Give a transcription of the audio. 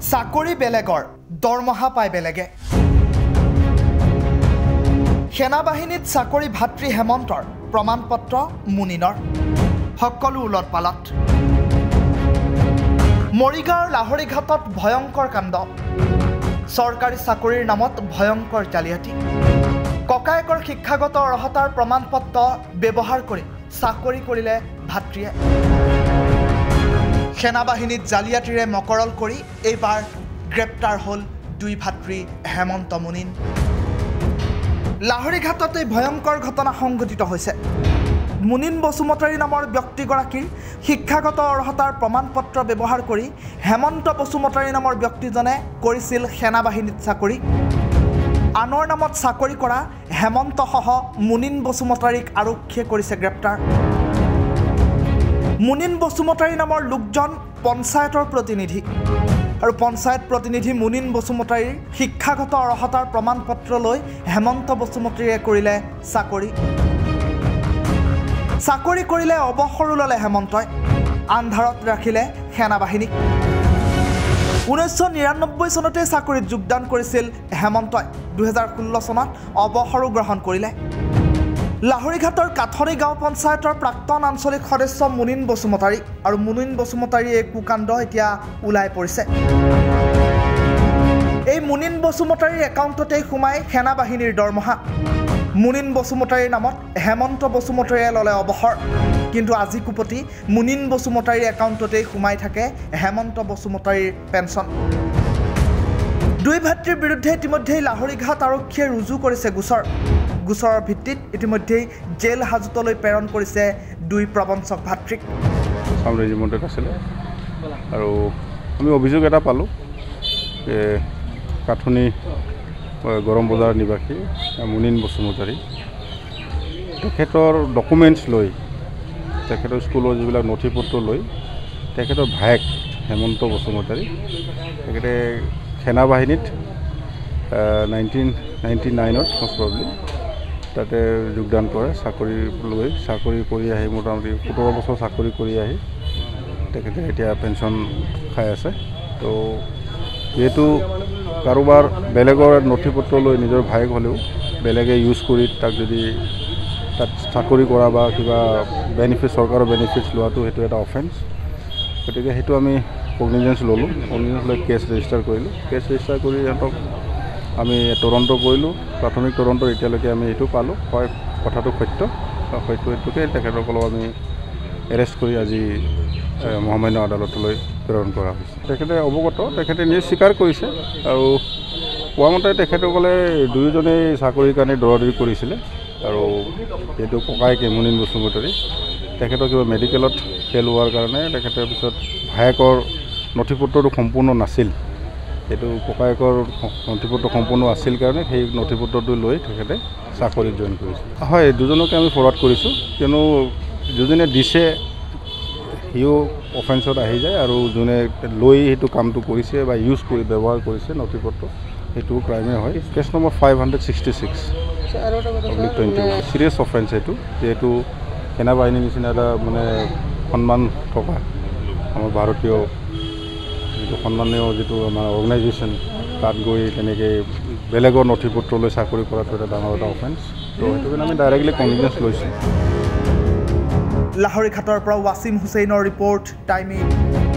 চাকৰি বেলেগৰ দৰমহা পায় বেলেগে সেনাবাহিনীত চাকৰি ভাতৃ হেমন্তৰ প্ৰমাণপত্ৰ মুনিনৰ সকলো উলট-পালট মৰিগাঁৱৰ লাহৰীঘাটত ভয়ংকৰ কাণ্ড চৰকাৰী চাকৰিৰ নামত ভয়ংকৰ জালিয়াতি ককায়েকৰ শিক্ষাগত অৰ্হতাৰ প্ৰমাণপত্ৰ ব্যৱহাৰ কৰি চাকৰি কৰিলে ভাতৃয়ে সেনাবাহিনীত জালিয়াতিৰে মকৰল কৰি এইবাৰ গ্ৰেপ্তাৰ হ'ল দুই ভাতৃ হেমন্ত মুনিন লাহৰীঘাটত এই ভয়ংকৰ ঘটনা সংঘটিত হৈছে মুনিন বসুমতাৰী নামৰ ব্যক্তিগৰাকীৰ শিক্ষাগত অৰ্হতাৰ প্ৰমাণপত্ৰ ব্যৱহাৰ কৰি হেমন্ত বসুমতাৰী নামৰ ব্যক্তিজনে কৰিছিল সেনাবাহিনীত চাকৰি আনৰ নামত চাকৰি কৰা হেমন্তসহ মুনিন বসুমতাৰীক আৰক্ষীয়ে কৰিছে গ্ৰেপ্তাৰ মুনিন বসুমতাৰী নামৰ লোকজন পঞ্চায়তৰ প্ৰতিনিধি আৰু পঞ্চায়ত প্ৰতিনিধি মুনিন বসুমতাৰীৰ শিক্ষাগত অৰ্হতাৰ প্ৰমাণপত্ৰ লৈ হেমন্ত বসুমতাৰীয়ে কৰিলে চাকৰি কৰিলে অৱসৰো ল'লে হেমন্তই আন্ধাৰত ৰাখিলে সেনাবাহিনীক 1999 চনতে চাকৰিত যোগদান কৰিছিল হেমন্তই 2016 চনত অৱসৰো গ্ৰহণ কৰিলে লাহৰীঘাটৰ কাঠনি গাঁও পঞ্চায়তৰ প্ৰাক্তন আঞ্চলিক সদস্য মুনিন বসুমতাৰী আৰু মুনিন বসুমতাৰীৰ এই কুকাণ্ড এতিয়া ওলাই পৰিছে এই মুনিন বসুমতাৰীৰ একাউণ্টতেই সোমাই সেনাবাহিনীৰ দৰমহা মুনিন বসুমতাৰীৰ নামত হেমন্ত বসুমতাৰীয়ে ল'লে অৱসৰ কিন্তু আজি কুপতি মুনিন বসুমতাৰীৰ একাউণ্টতেই সোমাই থাকে হেমন্ত বসুমতাৰীৰ পেঞ্চন দুই ভাতৃৰ বিৰুদ্ধে ইতিমধ্যে লাহৰীঘাট আৰক্ষীয়ে ৰুজু কৰিছে গোচৰৰ ভিত্তিত ইতিমধ্যে জেল হাজতলৈ প্ৰেৰণ কৰিছে দুই প্ৰবঞ্চক ভাতৃক সাম ৰেজিমেণ্টত আছিল আৰু আমি অভিযোগ এটা পালোঁ যে কাঠনি গৰম বজাৰ নিবাসী মুনিন বসুমতাৰী তেখেতৰ ডকুমেণ্টছ লৈ তেখেতৰ স্কুলৰ যিবিলাক নথি পত্ৰ লৈ তেখেতৰ ভায়েক হেমন্ত বসুমতাৰী তেখেতে সেনাবাহিনীত 1999ত most probably তাতে যোগদান কৰে চাকৰি কৰি আহি মোটামুটি 17 বছৰ চাকৰি কৰি আহি তেখেতে এতিয়া পেঞ্চন খাই আছে তো যেহেতু কাৰোবাৰ বেলেগৰ নথি পত্ৰ লৈ নিজৰ ভায়েক হ'লেও বেলেগে ইউজ কৰি তাক যদি তাত চাকৰি কৰা বা কিবা বেনিফিট চৰকাৰৰ বেনিফিটছ লোৱাটো সেইটো এটা অফেন্স গতিকে সেইটো আমি কগনিজেন্স ল'লোঁ কগনিজেন্স লৈ কেছ ৰেজিষ্টাৰ কৰিলোঁ কেছ ৰেজিষ্টাৰ কৰি সিহঁতক আমি তদন্ত কৰিলোঁ প্ৰাথমিক তদন্তৰ এতিয়ালৈকে আমি এইটো পালোঁ হয় কথাটো সত্যটোকে তেখেতসকলক আমি এৰেষ্ট কৰি আজি মহামান্য আদালতলৈ প্ৰেৰণ কৰা হৈছে তেখেতে অৱগত তেখেতে নিজে স্বীকাৰ কৰিছে আৰু কোৱা মতে তেখেতসকলে দুয়োজনেই চাকৰিৰ কাৰণে দৌৰাদৌৰি কৰিছিলে আৰু এইটো ককায়েকে মুনিন বসুমতাৰী তেখেতৰ কিবা মেডিকেলত ফেল হোৱাৰ কাৰণে তেখেতৰ পিছত ভায়েকৰ নথি পত্ৰটো সম্পূৰ্ণ নাছিল এইটো ককায়েকৰ নথি পত্ৰ সম্পূৰ্ণ আছিল কাৰণে সেই নথি পত্ৰটো লৈ তেখেতে চাকৰিত জইন কৰিছিল হয় দুজনকে আমি ফৰৱাৰ্ড কৰিছোঁ কিয়নো দুজনে দিছে সিও অফেন্সত আহি যায় আৰু যোনে লৈ সেইটো কামটো কৰিছে বা ইউজ কৰি ব্যৱহাৰ কৰিছে নথি পত্ৰ সেইটো ক্ৰাইমে হয় কেছ নম্বৰ 566/2021 চিৰিয়াছ অফেন্স এইটো যিহেতু সেনাবাহিনীৰ নিচিনা এটা মানে সন্মান থকা আমাৰ ভাৰতীয় যিটো সন্মানীয় যিটো আমাৰ অৰ্গেনাইজেশ্যন তাত গৈ তেনেকৈ বেলেগৰ নথি পত্ৰ লৈ চাকৰি কৰাটো এটা ডাঙৰ এটা অফেন্স তো সেইটো কাৰণে আমি ডাইৰেক্টলি কনভিজেন্স লৈছোঁ লাহৰীঘাটৰ পৰা ৱাছিম হুছেইনৰ ৰিপৰ্ট টাইম